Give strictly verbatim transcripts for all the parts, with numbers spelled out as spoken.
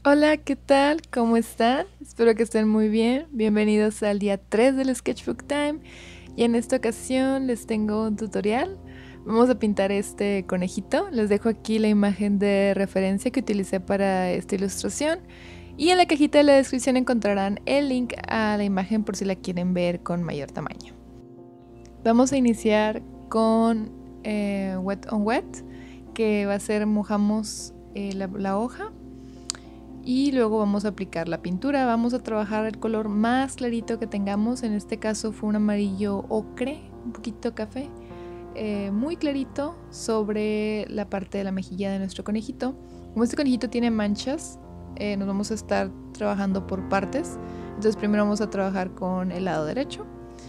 Hola, ¿qué tal? ¿Cómo están? Espero que estén muy bien. Bienvenidos al día tres del Sketchbook Time. Y en esta ocasión les tengo un tutorial. Vamos a pintar este conejito. Les dejo aquí la imagen de referencia que utilicé para esta ilustración. Y en la cajita de la descripción encontrarán el link a la imagen por si la quieren ver con mayor tamaño. Vamos a iniciar con eh, Wet on Wet, que va a ser mojamos eh, la, la hoja. Y luego vamos a aplicar la pintura. Vamos a trabajar el color más clarito que tengamos. En este caso fue un amarillo ocre, un poquito café, eh, muy clarito sobre la parte de la mejilla de nuestro conejito. Como este conejito tiene manchas, eh, nos vamos a estar trabajando por partes. Entonces primero vamos a trabajar con el lado derecho.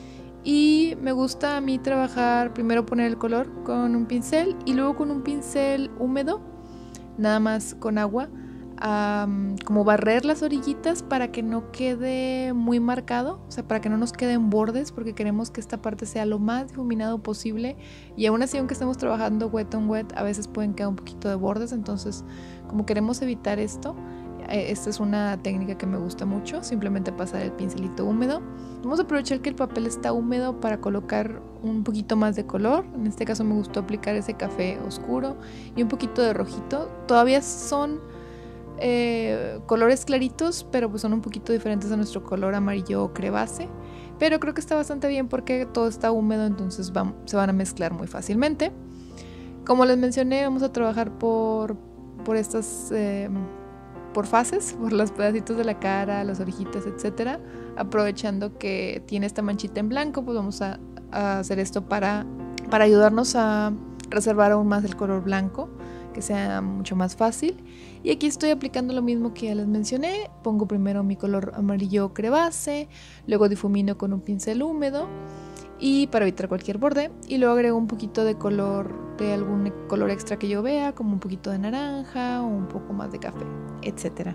Y me gusta a mí trabajar, primero poner el color con un pincel y luego con un pincel húmedo, nada más con agua, Um, como barrer las orillitas para que no quede muy marcado, o sea, para que no nos queden bordes, porque queremos que esta parte sea lo más difuminado posible. Y aún así, aunque estemos trabajando wet on wet, a veces pueden quedar un poquito de bordes. Entonces, como queremos evitar esto, eh, esta es una técnica que me gusta mucho. Simplemente pasar el pincelito húmedo. Vamos a aprovechar que el papel está húmedo para colocar un poquito más de color. En este caso me gustó aplicar ese café oscuro y un poquito de rojito. Todavía son Eh, colores claritos, pero pues son un poquito diferentes a nuestro color amarillo ocre base, pero creo que está bastante bien porque todo está húmedo, entonces va, se van a mezclar muy fácilmente. Como les mencioné, vamos a trabajar por, por estas eh, por fases, por los pedacitos de la cara, las orejitas, etcétera. Aprovechando que tiene esta manchita en blanco, pues vamos a, a hacer esto para, para ayudarnos a reservar aún más el color blanco, que sea mucho más fácil. Y aquí estoy aplicando lo mismo que ya les mencioné. Pongo primero mi color amarillo ocre base, luego difumino con un pincel húmedo y para evitar cualquier borde, y luego agrego un poquito de color, de algún color extra que yo vea, como un poquito de naranja o un poco más de café, etcétera.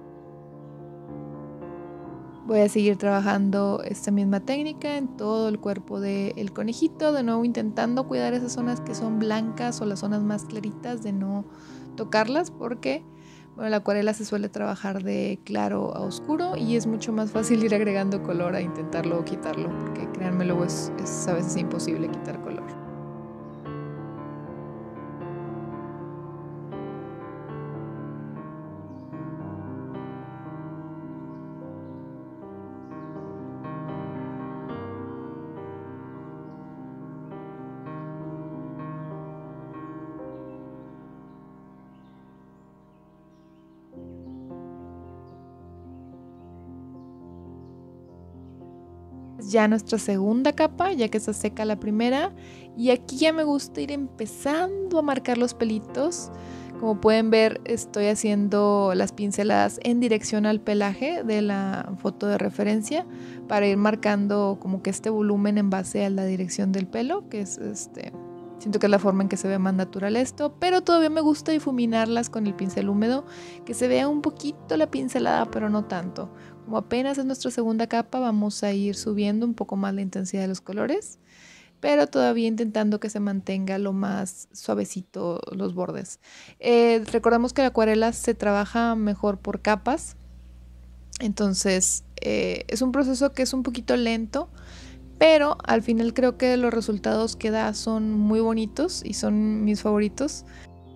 Voy a seguir trabajando esta misma técnica en todo el cuerpo del conejito, de nuevo intentando cuidar esas zonas que son blancas o las zonas más claritas, de no tocarlas, porque bueno, la acuarela se suele trabajar de claro a oscuro y es mucho más fácil ir agregando color a intentarlo quitarlo, porque créanme, luego es, es a veces imposible quitar color. Ya nuestra segunda capa, ya que está seca la primera, y aquí ya me gusta ir empezando a marcar los pelitos. Como pueden ver, estoy haciendo las pinceladas en dirección al pelaje de la foto de referencia para ir marcando como que este volumen en base a la dirección del pelo, que es este, siento que es la forma en que se ve más natural esto, pero todavía me gusta difuminarlas con el pincel húmedo, que se vea un poquito la pincelada, pero no tanto. Como apenas es nuestra segunda capa, vamos a ir subiendo un poco más la intensidad de los colores, pero todavía intentando que se mantenga lo más suavecito los bordes. Eh, recordemos que la acuarela se trabaja mejor por capas, entonces eh, es un proceso que es un poquito lento, pero al final creo que los resultados que da son muy bonitos y son mis favoritos.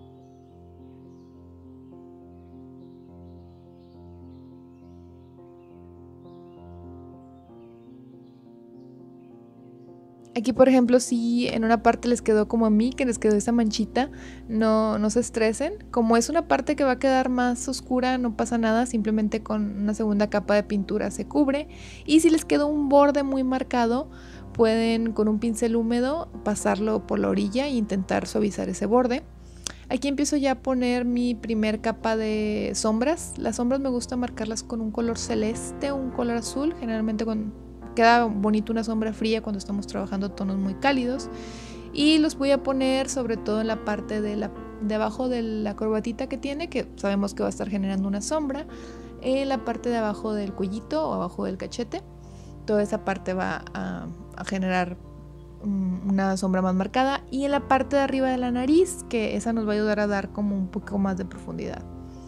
Aquí, por ejemplo, si en una parte les quedó como a mí, que les quedó esa manchita, no, no se estresen. Como es una parte que va a quedar más oscura, no pasa nada, simplemente con una segunda capa de pintura se cubre. Y si les quedó un borde muy marcado, pueden con un pincel húmedo pasarlo por la orilla e intentar suavizar ese borde. Aquí empiezo ya a poner mi primer capa de sombras. Las sombras me gusta marcarlas con un color celeste o un color azul, generalmente con queda bonito una sombra fría cuando estamos trabajando tonos muy cálidos, y los voy a poner sobre todo en la parte de la, debajo de la corbatita que tiene, que sabemos que va a estar generando una sombra, en la parte de abajo del cuellito o abajo del cachete. Toda esa parte va a, a generar um, una sombra más marcada, y en la parte de arriba de la nariz, que esa nos va a ayudar a dar como un poco más de profundidad.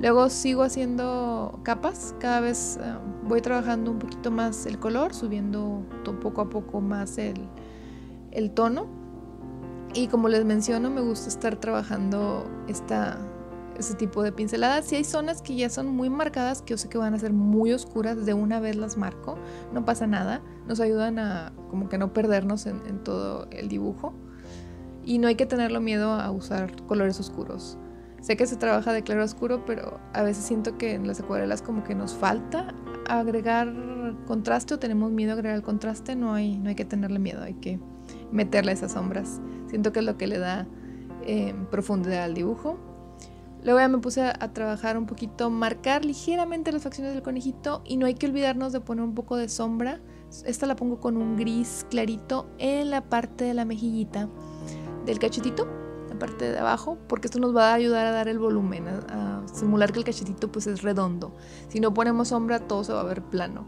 Luego sigo haciendo capas, cada vez uh, voy trabajando un poquito más el color, subiendo poco a poco más el, el tono. Y como les menciono, me gusta estar trabajando esta, este tipo de pinceladas. Si hay zonas que ya son muy marcadas, que yo sé que van a ser muy oscuras, de una vez las marco, no pasa nada, nos ayudan a como que no perdernos en, en todo el dibujo. Y no hay que tenerlo miedo a usar colores oscuros. Sé que se trabaja de claro a oscuro, pero a veces siento que en las acuarelas como que nos falta agregar contraste o tenemos miedo a agregar el contraste. No hay, no hay que tenerle miedo, hay que meterle esas sombras. Siento que es lo que le da eh, profundidad al dibujo. Luego ya me puse a, a trabajar un poquito, marcar ligeramente las facciones del conejito, y no hay que olvidarnos de poner un poco de sombra. Esta la pongo con un gris clarito en la parte de la mejillita del cachetito, la parte de abajo, porque esto nos va a ayudar a dar el volumen, a, a simular que el cachetito pues es redondo. Si no ponemos sombra, todo se va a ver plano.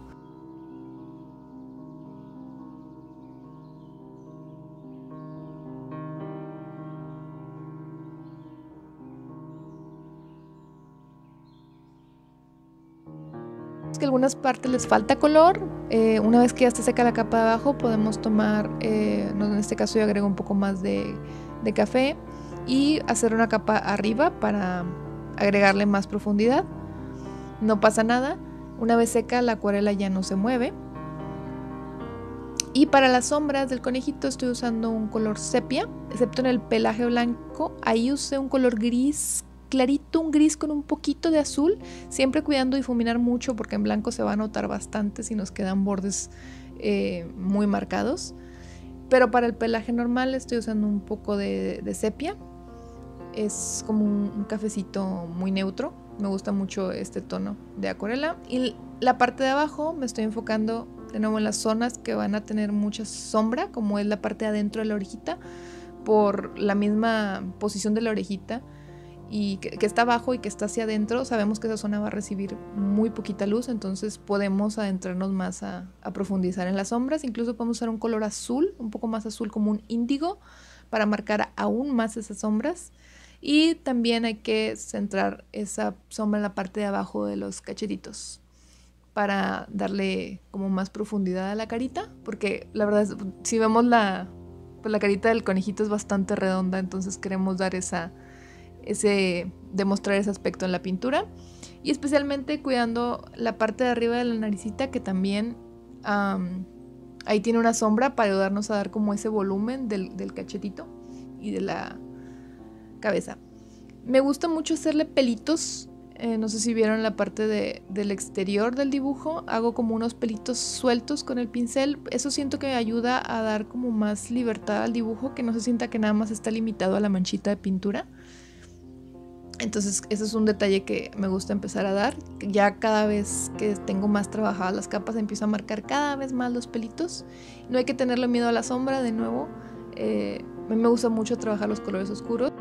Es que algunas partes les falta color. Eh, una vez que ya está seca la capa de abajo, podemos tomar, eh, en este caso yo agrego un poco más de, de café y hacer una capa arriba para agregarle más profundidad. No pasa nada, una vez seca la acuarela ya no se mueve. Y para las sombras del conejito estoy usando un color sepia, excepto en el pelaje blanco, ahí usé un color gris clarito, un gris con un poquito de azul, siempre cuidando difuminar mucho porque en blanco se va a notar bastante si nos quedan bordes eh, muy marcados. Pero para el pelaje normal estoy usando un poco de, de sepia, es como un, un cafecito muy neutro, me gusta mucho este tono de acuarela. Y la parte de abajo me estoy enfocando de nuevo en las zonas que van a tener mucha sombra, como es la parte de adentro de la orejita, por la misma posición de la orejita y que, que está abajo y que está hacia adentro. Sabemos que esa zona va a recibir muy poquita luz, entonces podemos adentrarnos más a, a profundizar en las sombras. Incluso podemos usar un color azul, un poco más azul, como un índigo, para marcar aún más esas sombras. Y también hay que centrar esa sombra en la parte de abajo de los cachetitos para darle como más profundidad a la carita, porque la verdad es, si vemos la, pues la carita del conejito es bastante redonda, entonces queremos dar esa, ese, demostrar ese aspecto en la pintura. Y especialmente cuidando la parte de arriba de la naricita, que también um, ahí tiene una sombra para ayudarnos a dar como ese volumen del, del cachetito y de la cabeza. Me gusta mucho hacerle pelitos. Eh, no sé si vieron la parte de, del exterior del dibujo. Hago como unos pelitos sueltos con el pincel. Eso siento que me ayuda a dar como más libertad al dibujo, que no se sienta que nada más está limitado a la manchita de pintura. Entonces ese es un detalle que me gusta empezar a dar. Ya cada vez que tengo más trabajadas las capas, empiezo a marcar cada vez más los pelitos. No hay que tenerle miedo a la sombra, de nuevo. Eh, a mí me gusta mucho trabajar los colores oscuros.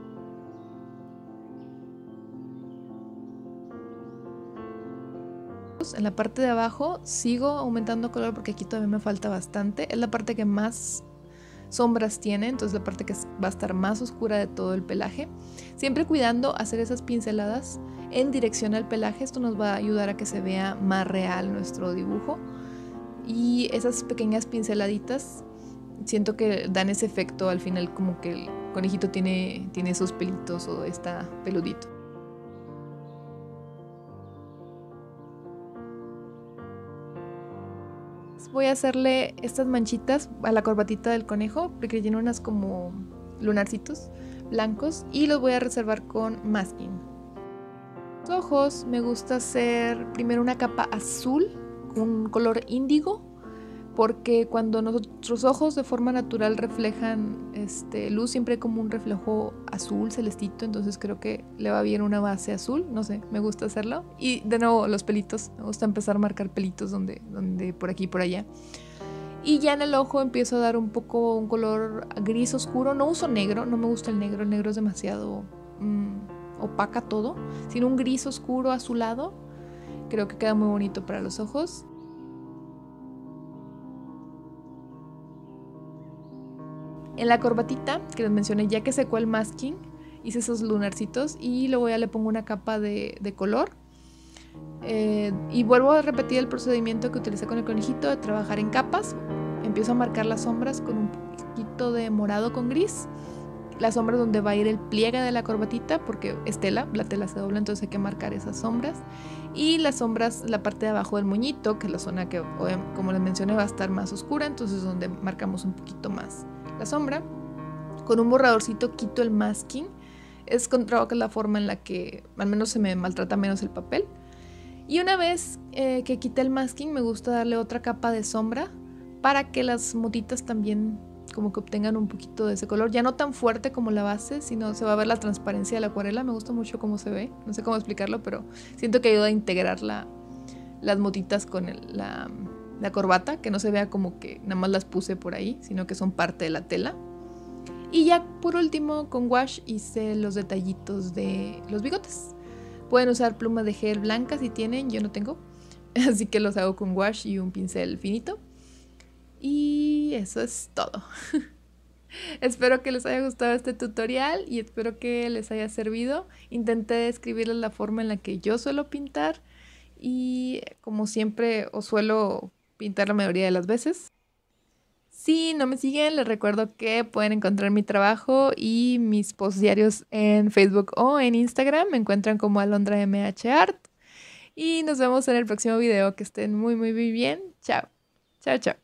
En la parte de abajo sigo aumentando color porque aquí todavía me falta bastante. Es la parte que más sombras tiene, entonces la parte que va a estar más oscura de todo el pelaje. Siempre cuidando hacer esas pinceladas en dirección al pelaje. Esto nos va a ayudar a que se vea más real nuestro dibujo. Y esas pequeñas pinceladitas siento que dan ese efecto al final, como que el conejito tiene, tiene esos pelitos o está peludito. Voy a hacerle estas manchitas a la corbatita del conejo, porque tiene unas como lunarcitos blancos, y los voy a reservar con masking. Los ojos me gusta hacer primero una capa azul con color índigo, porque cuando nuestros ojos de forma natural reflejan este, luz, siempre hay como un reflejo azul celestito, entonces creo que le va bien una base azul, no sé, me gusta hacerlo. Y de nuevo los pelitos, me gusta empezar a marcar pelitos donde, donde por aquí y por allá. Y ya en el ojo empiezo a dar un poco un color gris oscuro. No uso negro, no me gusta el negro, el negro es demasiado mmm, opaca todo, sino un gris oscuro azulado. Creo que queda muy bonito para los ojos. En la corbatita que les mencioné, ya que secó el masking, hice esos lunarcitos y luego ya le pongo una capa de, de color. Eh, y vuelvo a repetir el procedimiento que utilicé con el conejito, de trabajar en capas. Empiezo a marcar las sombras con un poquito de morado con gris. Las sombras donde va a ir el pliegue de la corbatita, porque es tela, la tela se dobla, entonces hay que marcar esas sombras. Y las sombras, la parte de abajo del moñito, que es la zona que, como les mencioné, va a estar más oscura, entonces es donde marcamos un poquito más la sombra. Con un borradorcito quito el masking. Es, creo que es la forma en la que al menos se me maltrata menos el papel. Y una vez eh, que quité el masking, me gusta darle otra capa de sombra para que las motitas también como que obtengan un poquito de ese color. Ya no tan fuerte como la base, sino se va a ver la transparencia de la acuarela. Me gusta mucho cómo se ve. No sé cómo explicarlo, pero siento que ayuda a integrar la, las motitas con el, la, la corbata. Que no se vea como que nada más las puse por ahí, sino que son parte de la tela. Y ya por último, con wash hice los detallitos de los bigotes. Pueden usar plumas de gel blancas si tienen, yo no tengo. Así que los hago con wash y un pincel finito. Y eso es todo. Espero que les haya gustado este tutorial y espero que les haya servido. Intenté describirles la forma en la que yo suelo pintar y como siempre os suelo pintar la mayoría de las veces. Si no me siguen, les recuerdo que pueden encontrar mi trabajo y mis posts diarios en Facebook o en Instagram. Me encuentran como Alondra M H Art. Y nos vemos en el próximo video. Que estén muy, muy, muy bien. Chao. Chao, chao.